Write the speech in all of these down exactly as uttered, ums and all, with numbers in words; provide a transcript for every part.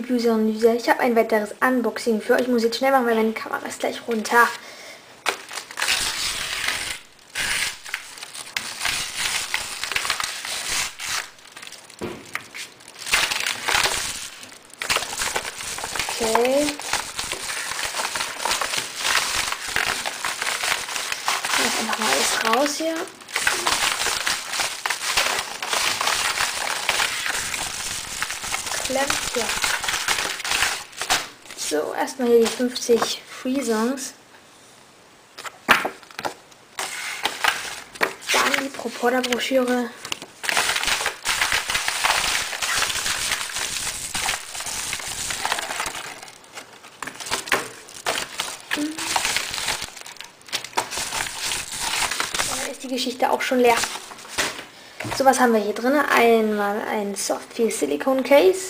Reviews-Analyse. Ich habe ein weiteres Unboxing für euch. Ich muss jetzt schnell machen, weil meine Kamera ist gleich runter. Okay. Jetzt einfach mal alles raus hier. Klemmt hier. So, erstmal hier die fünfzig Free Songs. Dann die Propoda-Broschüre. Dann ist die Geschichte auch schon leer. So, was haben wir hier drin? Einmal ein Softfeel Silicone Case,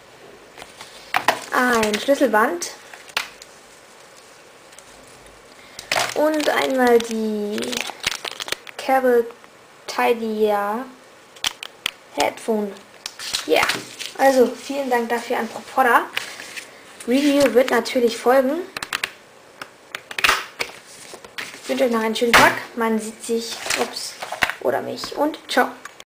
ein Schlüsselband und einmal die Cable Tidia Headphone. Ja, yeah. Also vielen Dank dafür an Propoda. Review wird natürlich folgen. Ich wünsche euch noch einen schönen Tag. Man sieht sich, ups, oder mich und ciao.